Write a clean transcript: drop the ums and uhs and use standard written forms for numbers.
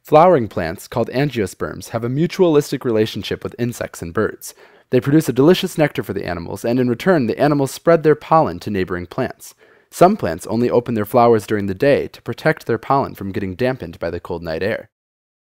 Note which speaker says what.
Speaker 1: Flowering plants, called angiosperms, have a mutualistic relationship with insects and birds. They produce a delicious nectar for the animals, and in return, the animals spread their pollen to neighboring plants. Some plants only open their flowers during the day to protect their pollen from getting dampened by the cold night air.